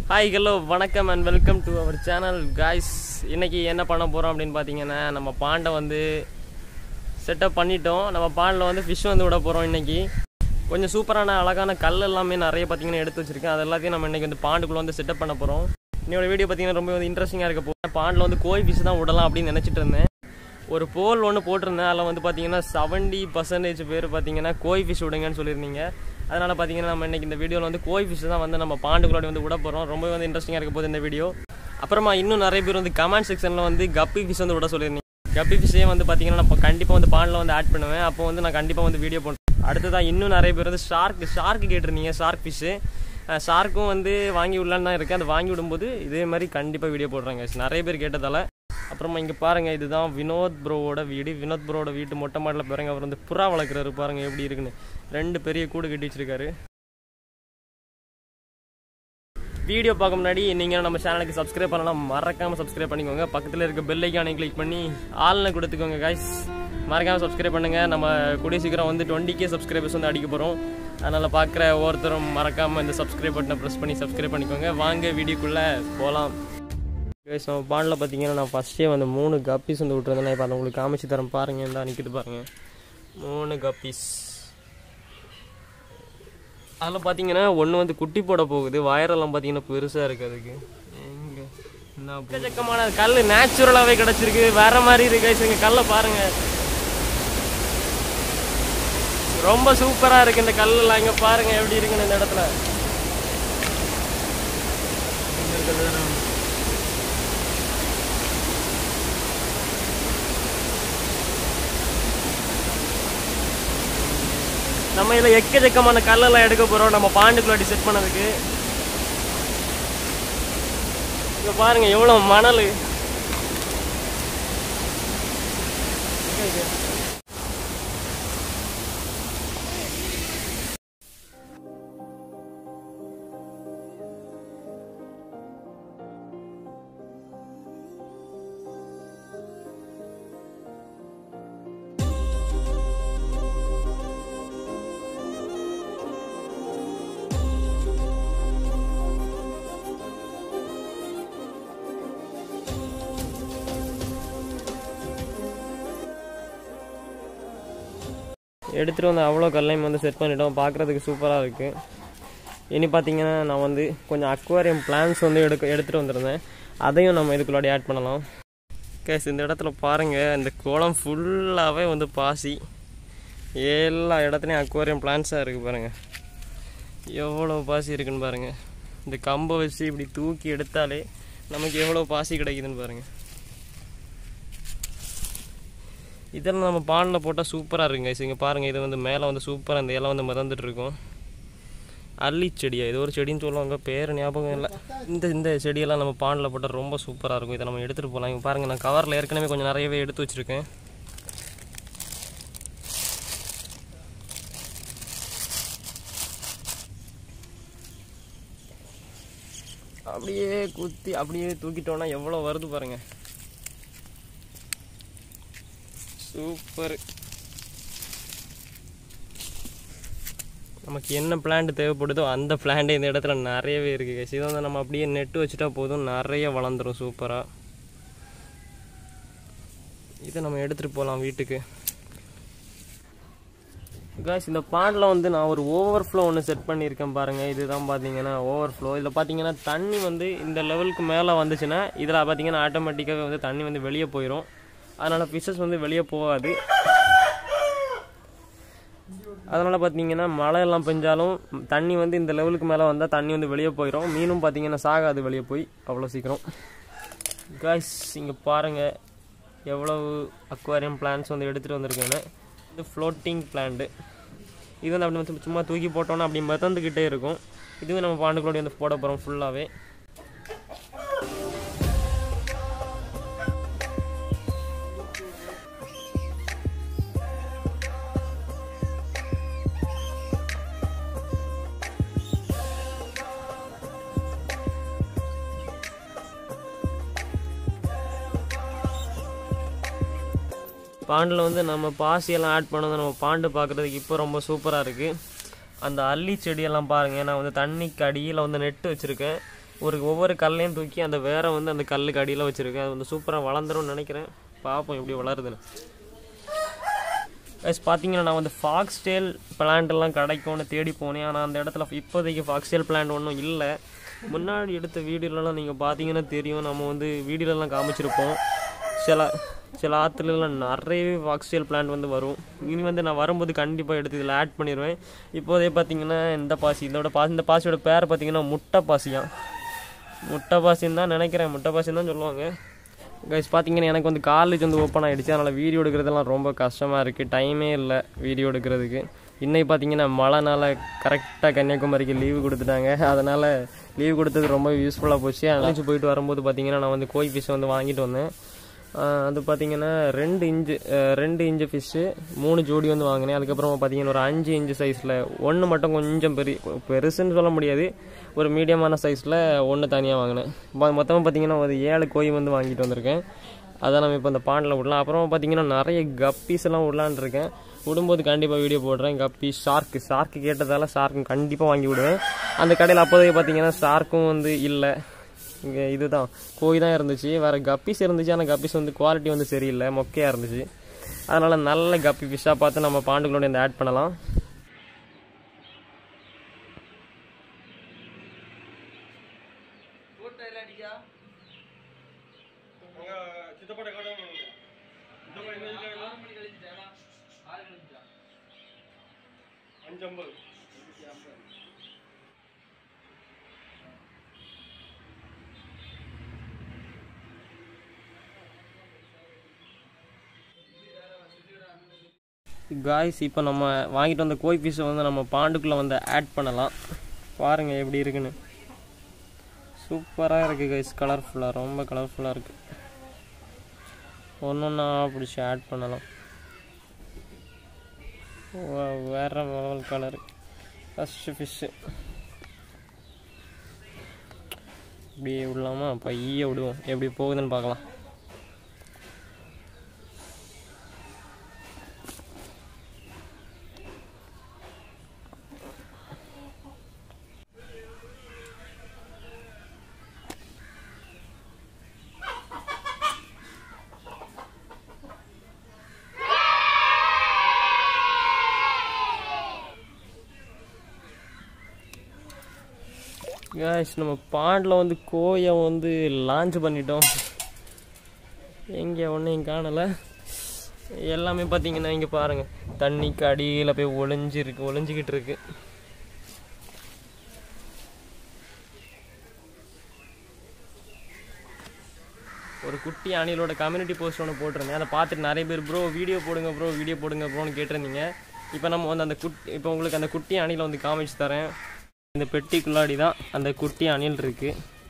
Hi hello வணக்கம் and welcome to our channel guys. இன்றைக்கி என்ன பண்ண போகிறோம் அப்படின்னு பார்த்தீங்கன்னா, நம்ம பாண்டை வந்து செட்டப் பண்ணிட்டோம். நம்ம பாண்டில் வந்து ஃபிஷ் வந்து விட போகிறோம். இன்றைக்கி கொஞ்சம் சூப்பரான அழகான கல் எல்லாமே நிறைய பார்த்தீங்கன்னா எடுத்து வச்சுருக்கேன். அது எல்லாத்தையும் நம்ம இன்றைக்கி வந்து பாண்டுக்குள்ளே வந்து செட்டப் பண்ண போகிறோம். என்னோட வீடியோ பார்த்தீங்கன்னா ரொம்ப வந்து இன்ட்ரெஸ்டிங்காக இருக்க போகிறேன். பாண்டில் வந்து கோய் ஃபிஷ் தான் விடலாம் அப்படின்னு நினச்சிட்டு இருந்தேன். ஒரு போல் ஒன்று போட்டிருந்தேன். அதில் வந்து பார்த்தீங்கன்னா 70% பேர் பார்த்தீங்கன்னா கோய் ஃபிஷ் விடுங்கன்னு சொல்லியிருந்தீங்க. அதனால் பார்த்தீங்கன்னா நம்ம இன்றைக்கி இந்த வீடியோவில் வந்து கோய் ஃபிஷ் தான் வந்து நம்ம பாண்டுக்குள்ளே வந்து விட போகிறோம். ரொம்ப வந்து இன்ட்ரெஸ்டிங்காக இருக்க போகுது இந்த வீடியோ. அப்புறமா இன்னும் நிறைய பேர் வந்து கமெண்ட் செக்ஷனில் வந்து கப்பி ஃபிஷ் வந்து விட சொல்லியிருந்தீங்க. கப்பி ஃபிஷ்ஷே வந்து பார்த்தீங்கன்னா நான் கண்டிப்பாக வந்து பாண்டில் வந்து ஆட் பண்ணுவேன். அப்போ வந்து நான் கண்டிப்பாக வந்து வீடியோ போடுறேன். அடுத்ததான் இன்னும் நிறைய பேர் வந்து ஷார்க்கு கேட்டிருந்தீங்க. ஷார்க் ஃபிஷ்ஷு ஷார்க்கும் வந்து வாங்கி விடலான்னு தான் இருக்குது. அது வாங்கி விடும்போது இதே மாதிரி கண்டிப்பாக வீடியோ போடுறாங்க நிறைய பேர் கேட்டதால். அப்புறமா இங்கே பாருங்கள், இதுதான் வினோத் ப்ரோவோட வீடு. வினோத் ப்ரோவோட வீட்டு மொட்டை மாடியில் பாருங்கள். அவர் வந்து புறா வளர்க்குறாரு. பாருங்கள் எப்படி இருக்குன்னு. 2 பெரிய கூடு கட்டி வச்சிருக்காரு. வீடியோ பார்க்க முன்னாடி நீங்கள் நம்ம சேனலுக்கு சப்ஸ்கிரைப் பண்ணலாம், மறக்காமல் சப்ஸ்கிரைப் பண்ணிக்கோங்க. பக்கத்தில் இருக்க பெல் ஐக்கானை கிளிக் பண்ணி ஆல்னு கொடுத்துக்கோங்க காய்ஸ். மறக்காமல் சப்ஸ்கிரைப் பண்ணுங்கள். நம்ம கூடிய சீக்கிரம் வந்து 20K சப்ஸ்கிரைபர்ஸ் வந்து அடிக்க போகிறோம். அதனால் பார்க்குற ஒவ்வொருத்தரும் மறக்காமல் இந்த சப்ஸ்கிரைப் பட்டனை ப்ரெஸ் பண்ணி சப்ஸ்கிரைப் பண்ணிக்கோங்க. வாங்க வீடியோக்குள்ளே போகலாம். கைஸ், நம்ம பாண்டில் பார்த்தீங்கன்னா நான் ஃபஸ்ட்டே வந்து 3 கப்பீஸ் வந்து விட்டுருந்தேன். இப்போ அதை உங்களுக்கு காமிச்சு தரேன் பாருங்கள். இந்த நிற்கிது பாருங்கள், 3 கப்பீஸ். அதில் பார்த்தீங்கன்னா ஒன்று வந்து குட்டி போட போகுது. வயரெல்லாம் பார்த்தீங்கன்னா பெருசாக இருக்குது. அதுக்கு எங்கே என்ன எக்கச்சக்கமான கல் நேச்சுரலாகவே கிடச்சிருக்கு. வேறு மாதிரி இருக்கு கைஸ். இங்கே கல்லை பாருங்கள், ரொம்ப சூப்பராக இருக்குது இந்த கல்லெல்லாம். இங்கே பாருங்கள் எப்படி இருக்குன்னு இந்த இடத்துல. நம்ம இதில் எக்கச்சக்கமான கல்லெல்லாம் எடுக்க போகிறோம் நம்ம பாண்டுக்குள்ளாடி செட் பண்ணதுக்கு. இங்கே பாருங்கள் எவ்வளோ மணல். எடுத்துகிட்டு வந்து அவ்வளோ கல்லையும் வந்து செட் பண்ணிட்டோம். பார்க்குறதுக்கு சூப்பராக இருக்குது. இனி பார்த்தீங்கன்னா நான் வந்து கொஞ்சம் அக்வாரியம் பிளான்ஸ் வந்து எடுத்துகிட்டு வந்திருந்தேன். அதையும் நம்ம இதுக்குள்ளாடி ஆட் பண்ணலாம். கேஸ், இந்த இடத்துல பாருங்கள், இந்த குளம் ஃபுல்லாகவே வந்து பாசி. எல்லா இடத்துலையும் அக்வாரியம் பிளான்ஸாக இருக்குது பாருங்கள். எவ்வளோ பாசி இருக்குதுன்னு பாருங்கள். இந்த கம்பை வச்சு இப்படி தூக்கி எடுத்தாலே நமக்கு எவ்வளோ பாசி கிடைக்குதுன்னு பாருங்கள். இதெல்லாம் நம்ம பாண்டில் போட்டால் சூப்பராக இருக்குங்க. இங்கே பாருங்கள், இது வந்து மேலே வந்து சூப்பராக இந்த இலை வந்து மிதந்துட்டு இருக்கும். அல்லி செடியா, இது ஒரு செடின்னு சொல்லுவாங்க, பேர் ஞாபகம் இல்லை. இந்த செடியெல்லாம் நம்ம பாண்டில் போட்டால் ரொம்ப சூப்பராக இருக்கும். இதை நம்ம எடுத்துகிட்டு போகலாம். இங்கே பாருங்கள், நான் கவரில் ஏற்கனவே கொஞ்சம் நிறையவே எடுத்து வச்சுருக்கேன். அப்படியே குத்தி அப்படியே தூக்கிட்டோன்னா எவ்வளோ வருது பாருங்கள். சூப்பர். நமக்கு என்ன பிளான்ட் தேவைப்படுதோ அந்த பிளான்ட் இந்த இடத்துல நிறையவே இருக்குது. இதை வந்து நம்ம அப்படியே நெட்டு வச்சுட்டா போதும், நிறைய வளர்ந்துடும் சூப்பராக. இதை நம்ம எடுத்துகிட்டு போகலாம் வீட்டுக்கு. காய்ஸ், இந்த பாண்டில் வந்து நான் ஒரு ஓவர்ஃப்ளோ ஒன்று செட் பண்ணியிருக்கேன் பாருங்கள். இதுதான் பார்த்தீங்கன்னா ஓவர்ஃப்ளோ. இதில் பார்த்தீங்கன்னா தண்ணி வந்து இந்த லெவலுக்கு மேலே வந்துச்சுன்னா இதில் பார்த்தீங்கன்னா ஆட்டோமேட்டிக்காகவே வந்து தண்ணி வந்து வெளியே போயிடும். அதனால் ஃபிஷ்ஷஸ் வந்து வெளியே போகாது. அதனால் பார்த்தீங்கன்னா மழை எல்லாம் பெஞ்சாலும் தண்ணி வந்து இந்த லெவலுக்கு மேலே வந்தால் தண்ணி வந்து வெளியே போயிடும். மீனும் பார்த்தீங்கன்னா சாகாது வெளியே போய் அவ்வளோ சீக்கிரம். காய்ஸ், இங்கே பாருங்கள் எவ்வளவு அக்வாரியம் பிளான்ஸ் வந்து எடுத்துகிட்டு வந்திருக்கேன்னு. இது ஃப்ளோட்டிங் பிளான்ட்டு. இது வந்து அப்படி வந்து சும்மா தூக்கி போட்டோன்னா அப்படி மிதந்துக்கிட்டே இருக்கும். இதுவும் நம்ம பாண்டுக்குள்ளே வந்து போட போகிறோம் ஃபுல்லாகவே. பாண்டில் வந்து நம்ம பாசியெல்லாம் ஆட் பண்ணது நம்ம பாண்டு பார்க்குறதுக்கு இப்போ ரொம்ப சூப்பராக இருக்குது. அந்த அல்லி செடியெல்லாம் பாருங்கள், நான் வந்து தண்ணிக்கு அடியில் வந்து நெட்டு வச்சுருக்கேன். ஒவ்வொரு கல்லையும் தூக்கி அந்த வேரை வந்து அந்த கல்லுக்கு அடியில் வச்சுருக்கேன். அது வந்து சூப்பராக வளர்ந்துரும்னு நினைக்கிறேன். பார்ப்போம் எப்படி வளருதுன்னு. கைஸ் பார்த்தீங்கன்னா நான் வந்து ஃபாக்ஸ்டெயில் பிளான்ட்லாம் கிடைக்கும்னு தேடி போனேன். ஆனால் அந்த இடத்துல இப்போதைக்கு ஃபாக்ஸ்டெயில் பிளான்ட் ஒன்றும் இல்லை. முன்னாடி எடுத்த வீடியோலலாம் நீங்கள் பார்த்தீங்கன்னா தெரியும், நம்ம வந்து வீடியோலலாம் காமிச்சிருப்போம். சில ஆற்றுலாம் நிறையவே ஃபாக்ஸ்டெயில் பிளான்ட் வந்து வரும். இனி வந்து நான் வரும்போது கண்டிப்பாக எடுத்து இதில் ஆட் பண்ணிடுவேன். இப்போதே பார்த்தீங்கன்னா இந்த பாசியோட பேர் பார்த்தீங்கன்னா முட்டை பாசின்னு தான் நினைக்கிறேன். முட்டை பாசின்னு தான் சொல்லுவாங்க. கைஸ் பார்த்தீங்கன்னா எனக்கு வந்து காலேஜ் வந்து ஓப்பன் ஆகிடுச்சு. அதனால் வீடியோ எடுக்கிறதுலாம் ரொம்ப கஷ்டமாக இருக்குது. டைமே இல்லை வீடியோ எடுக்கிறதுக்கு. இன்றைக்கி பார்த்தீங்கன்னா மழைனால கரெக்டாக கன்னியாகுமரிக்கு லீவு கொடுத்துட்டாங்க. அதனால் லீவு கொடுத்தது ரொம்ப யூஸ்ஃபுல்லாக போச்சு. அழைச்சி போயிட்டு வரும்போது பார்த்தீங்கன்னா நான் வந்து கோய் ஃபிஷ் வந்து வாங்கிட்டு வந்தேன். அது பார்த்தீங்கன்னா 2 இன்ச்சு ஃபிஷ்ஷு 3 ஜோடி வந்து வாங்கினேன். அதுக்கப்புறமா பார்த்தீங்கன்னா ஒரு 5 இன்ச்சு சைஸில் ஒன்று மட்டும் கொஞ்சம் பெருசுன்னு சொல்ல முடியாது, ஒரு மீடியமான சைஸில் ஒன்று தனியாக வாங்கினேன். மொத்தமாக பார்த்தீங்கன்னா ஒரு 7 கோய் வந்து வாங்கிட்டு வந்திருக்கேன். அதை நம்ம இப்போ அந்த பாண்டில் விடலாம். அப்புறமா பார்த்தீங்கன்னா நிறைய கப்பீஸ் எல்லாம் விடலான் இருக்கேன். விடும்போது கண்டிப்பாக வீடியோ போடுறேன். கப்பி ஷார்க்கு கேட்டதால் ஷார்க்கும் கண்டிப்பாக வாங்கி விடுவேன். அந்த கடையில் அப்போதே பார்த்தீங்கன்னா ஷார்க்கும் வந்து இல்லை, இங்கே இதுதான் கோய் தான் இருந்துச்சு. வேறு கப்பீஸ் இருந்துச்சு, ஆனால் கப்பீஸ் வந்து குவாலிட்டி வந்து சரியில்லை, மொக்கையாக இருந்துச்சு. அதனால் நல்ல கப்பி ஃபிஷ்ஷாக பார்த்து நம்ம பாண்டுகளோட இந்த ஆட் பண்ணலாம். காய்ஸ் இப்போ நம்ம வாங்கிட்டு வந்த கோய் ஃபிஷ்ஷை வந்து நம்ம பாண்டுக்குள்ளே வந்து ஆட் பண்ணலாம். பாருங்கள் எப்படி இருக்குன்னு. சூப்பராக இருக்குது காய்ஸ், கலர்ஃபுல்லாக, ரொம்ப கலர்ஃபுல்லாக இருக்குது. ஒன்றா பிடிச்சி ஆட் பண்ணலாம். வேறு லெவல் கலரு. ஃபஸ்ட்டு ஃபிஷ்ஷு இப்படியே விடலாமா? பைய விடுவோம், எப்படி போகுதுன்னு பார்க்கலாம். காய்ஸ் நம்ம பாண்டில் வந்து கோயை வந்து லான்ச் பண்ணிட்டோம். எங்கே ஒன்றையும் காணலை. எல்லாமே பார்த்தீங்கன்னா இங்கே பாருங்கள், தண்ணிக்கு அடியில் போய் ஒளிஞ்சிக்கிட்டு இருக்கு. ஒரு குட்டி அணிலோட கம்யூனிட்டி போஸ்ட் ஒன்று போட்டிருந்தேன். அதை பார்த்துட்டு நிறைய பேர் வீடியோ போடுங்க ப்ரோன்னு கேட்டிருந்தீங்க. இப்போ நம்ம வந்து இப்போ உங்களுக்கு அந்த குட்டி அணிலை வந்து காமிச்சு தரேன். இந்த பெட்டிக்குள்ளாடி தான் அந்த குட்டி அணில் இருக்குது.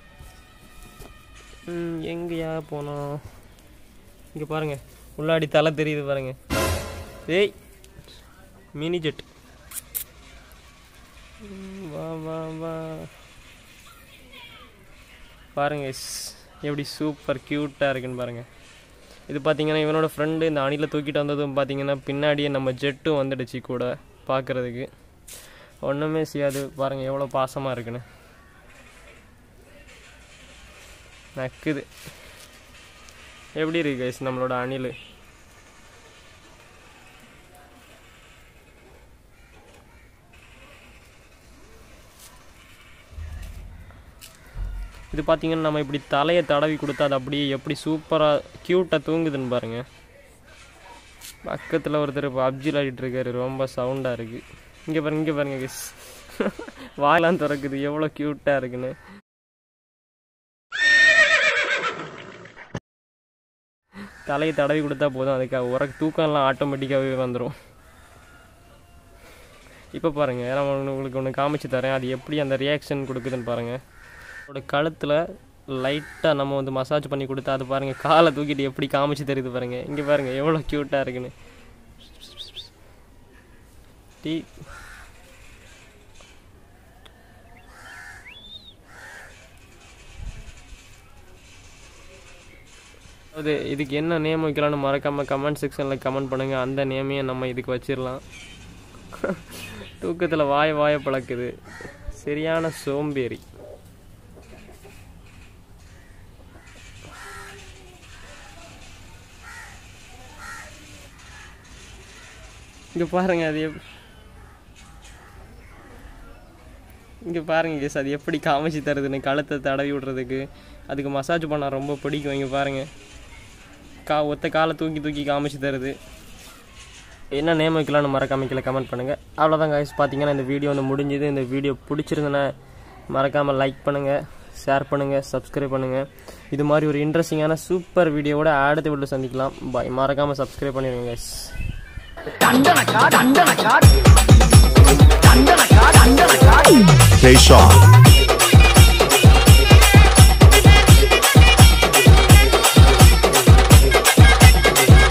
எங்கேயா போனோம்? இங்கே பாருங்கள், உள்ளாடி தலை தெரியுது பாருங்கள். ஏய் மினி ஜெட், வா வா வா பாருங்க எப்படி சூப்பர் க்யூட்டாக இருக்குன்னு பாருங்கள். இது பார்த்தீங்கன்னா இவனோட ஃப்ரெண்டு இந்த அணிலை தூக்கிட்டு வந்ததும் பார்த்தீங்கன்னா பின்னாடியே நம்ம ஜெட்டும் வந்துடுச்சு கூட பார்க்குறதுக்கு. ஒன்றுமே செய்யாது பாருங்கள், எவ்வளோ பாசமாக இருக்குன்னு. நக்குது. எப்படி இருக்கு கைஸ் நம்மளோட அணில்? இது பார்த்தீங்கன்னா நம்ம இப்படி தலையை தடவி கொடுத்தா அது அப்படியே எப்படி சூப்பராக க்யூட்டாக தூங்குதுன்னு பாருங்கள். பக்கத்தில் ஒருத்தர் பப்ஜில் ஆடிட்டு இருக்காரு, ரொம்ப சவுண்டாக இருக்குது. இங்கே பாருங்க கைஸ், வாயெல்லாம் திறக்குது, எவ்வளோ க்யூட்டாக இருக்குன்னு. தலையை தடவி கொடுத்தா போதும், அதுக்காக தூக்கம்லாம் ஆட்டோமேட்டிக்காகவே வந்துடும். இப்போ பாருங்கள், நான் உங்களுக்கு ஒன்று காமிச்சு தரேன், அது எப்படி அந்த ரியாக்ஷன் கொடுக்குதுன்னு பாருங்கள். அதோட கழுத்தில் லைட்டாக நம்ம வந்து மசாஜ் பண்ணி கொடுத்தா அது பாருங்கள் காலை தூக்கிட்டு எப்படி காமிச்சு தெரியுது பாருங்கள். இங்கே பாருங்கள் எவ்வளோ க்யூட்டாக இருக்குன்னு. அது இதுக்கு என்ன நேம் வைக்கலான்னு மறக்காமல் கமெண்ட் செக்ஷனில் கமெண்ட் பண்ணுங்கள். அந்த நேமையை நம்ம இதுக்கு வச்சிடலாம். தூக்கத்தில் வாய பழக்குது, சரியான சோம்பேறி. இங்கே பாருங்கள் அது இங்கே பாருங்கள் கேஸ் அது எப்படி காமிச்சு தருதுன்னு கழுத்தை தடவி விட்றதுக்கு. அதுக்கு மசாஜ் பண்ண ரொம்ப பிடிக்கும். இங்கே பாருங்கள் ஒத்த காலை தூக்கி காமிச்சு தருது. என்ன நேம் வைக்கலான்னு மறக்காம கீழே கமெண்ட் பண்ணுங்கள். அவ்வளோதான் காய்ஸ். பார்த்தீங்கன்னா இந்த வீடியோ வந்து முடிஞ்சுது. இந்த வீடியோ பிடிச்சிருந்தேன்னா மறக்காமல் லைக் பண்ணுங்கள், ஷேர் பண்ணுங்கள், சப்ஸ்கிரைப் பண்ணுங்கள். இது மாதிரி ஒரு இன்ட்ரெஸ்டிங்கான சூப்பர் வீடியோவோட அடுத்த வீடியோ சந்திக்கலாம். பாய். மறக்காமல் சப்ஸ்கிரைப் பண்ணிடுங்க கைஸ். K Shaw.